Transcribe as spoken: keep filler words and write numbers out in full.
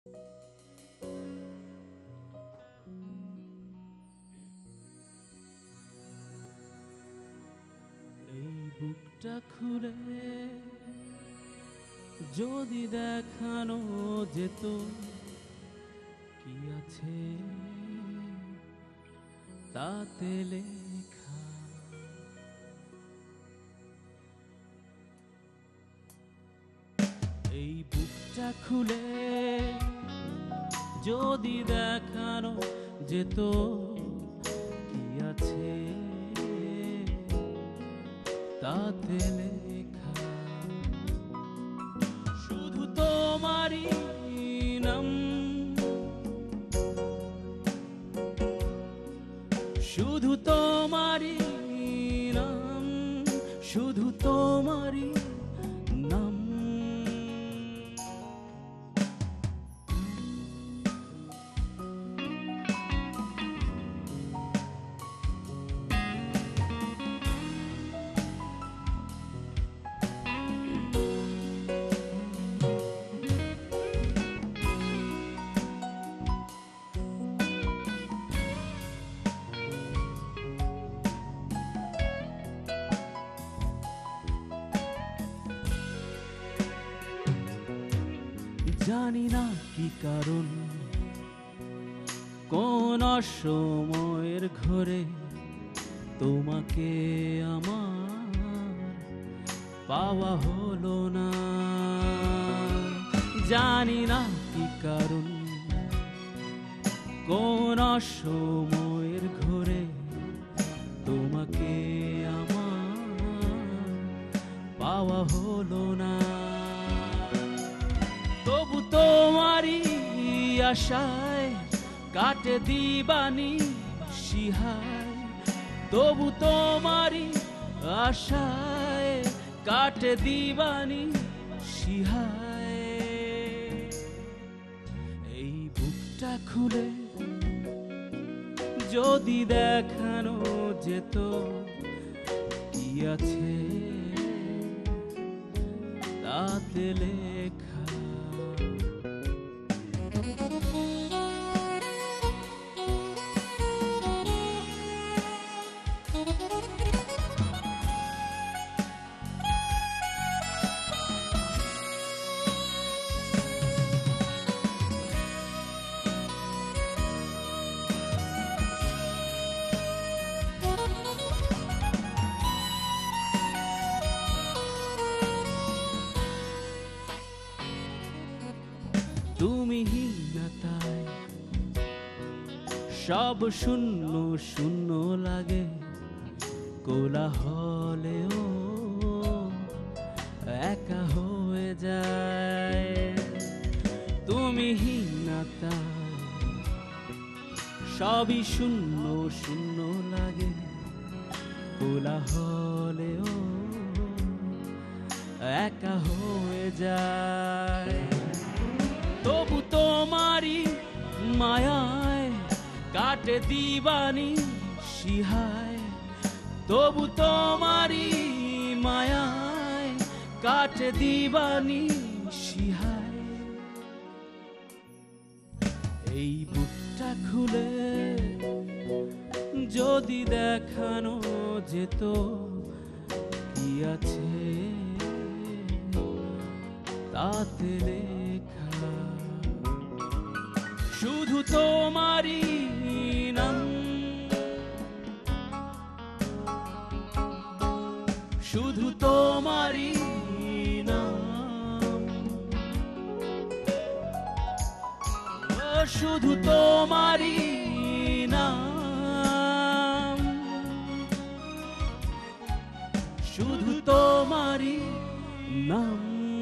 এই বুকটা খুলে যদি দেখানো যেত কি আছে তাতে লেখা, এই বুকটা খুলে যদি দেখানো যেত কি আছে তাতে লেখা, শুধু তোমারই নাম, শুধু তোমারই নাম, শুধু তোমারই নাম। জানি না কি কারণ, কোন সময়ের ঘরে তোমাকে আমার পাওয়া হলো না। জানি না কি কারণ, কোন সময়ের ঘরে তোমাকে আমার পাওয়া হলো না। তবু তোমারই আশায় কাটে দিবানি সিহায়, তবু তোমারই আশায় কাটে দিবানি সিহায়। এই বুকটা খুলে যদি দেখানো যেত কি আছে তাতে লেখা, তুমি হীনতায় সব শূন্য শূন্য লাগে, কোলাহলেও একা হয়ে যায়। তুমি হীনতায় সবই শূন্য শূন্য লাগে, কোলাহলেও একা হয়ে যায়। তবু তোমারই মায়ায় কাটে দিবানি সিহায়, তবু তোমারই মায়ায় কাটে দিবানি সিহায়। এই বুকটা খুলে যদি দেখানো যেত কি আছে তাতে লেখা, শুধু তোমারই নাম, শুধু তোমারই নাম, ও শুধু তোমারই নাম, শুধু তোমারই নাম।